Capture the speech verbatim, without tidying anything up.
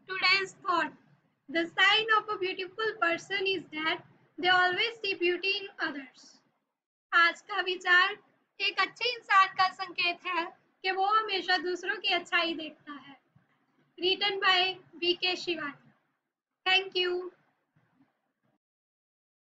Today's thought: the sign of a beautiful person is that they always see beauty in others. आज का विचार: एक अच्छे इंसान का संकेत है कि वो हमेशा दूसरों की अच्छाई देखता है. Written by V K Shivani. Thank you.